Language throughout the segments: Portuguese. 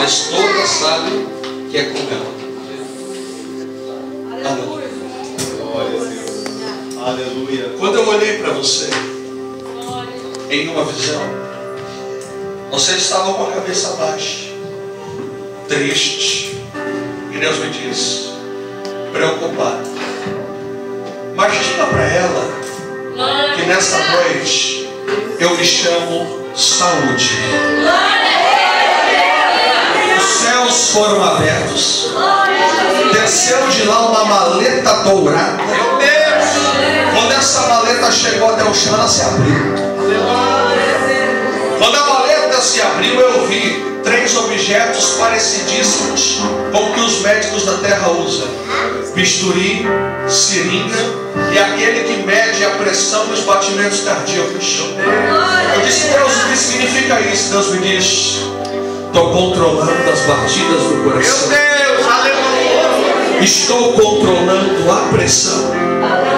mas toda sabe que é com ela. Aleluia. Glória a Deus. Aleluia. Quando eu olhei para você em uma visão, você estava com a cabeça baixa, triste, e Deus me disse, preocupado. Mas diga para ela que nessa noite eu me chamo saúde. Os céus foram abertos, desceu de lá uma maleta dourada. Meu Deus! Quando essa maleta chegou até o chão, ela se abriu. Quando a maleta se abriu, eu vi 3 objetos parecidíssimos com o que os médicos da terra usam: bisturi, seringa e aquele que mede a pressão e os batimentos cardíacos. Eu disse, Deus, o que significa isso? Deus me diz, estou controlando as batidas do coração. Meu Deus, aleluia! Estou controlando a pressão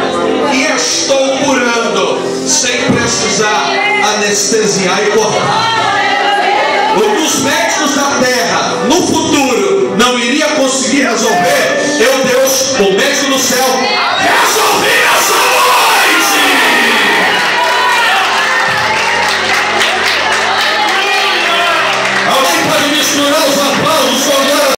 e estou curando sem precisar anestesiar e cortar.